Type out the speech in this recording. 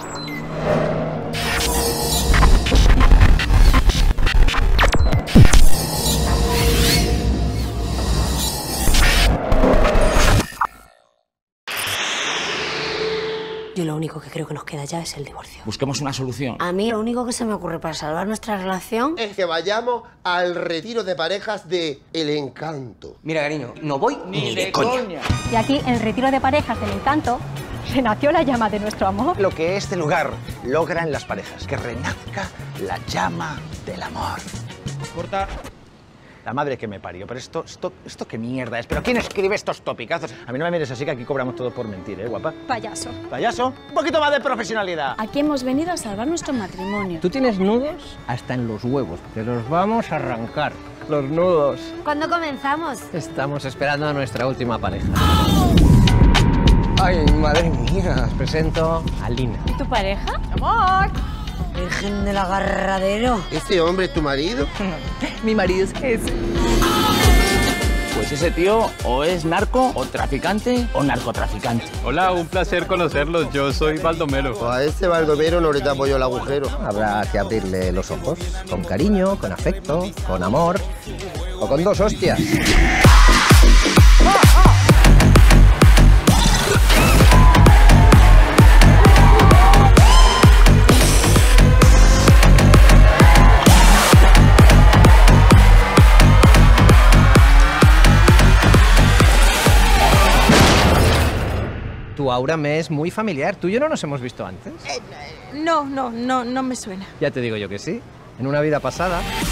Yo lo único que creo que nos queda ya es el divorcio. Busquemos una solución. A mí lo único que se me ocurre para salvar nuestra relación es que vayamos al retiro de parejas de El Encanto. Mira, cariño, no voy ni de coña. Y aquí, en el retiro de parejas del Encanto, renació la llama de nuestro amor. Lo que este lugar logra en las parejas, que renazca la llama del amor. Corta. La madre que me parió, pero esto qué mierda es. ¿Pero quién escribe estos topicazos? A mí no me mires así, que aquí cobramos todo por mentir, ¿eh, guapa? Payaso. ¿Payaso? Un poquito más de profesionalidad. Aquí hemos venido a salvar nuestro matrimonio. Tú tienes nudos hasta en los huevos. Te los vamos a arrancar. Los nudos. ¿Cuándo comenzamos? Estamos esperando a nuestra última pareja. Ay, madre mía. Os presento a Lina. ¿Y tu pareja? ¡Amor! Virgen del agarradero. ¿Ese hombre es tu marido? Mi marido es ese. Pues ese tío o es narco, o traficante, o narcotraficante. Hola, un placer conocerlos. Yo soy Baldomero. Pues a ese Baldomero no le tapo yo el agujero. Habrá que abrirle los ojos. Con cariño, con afecto, con amor. O con 2 hostias. Tu aura me es muy familiar. ¿Tú y yo no nos hemos visto antes? No me suena. Ya te digo yo que sí. En una vida pasada...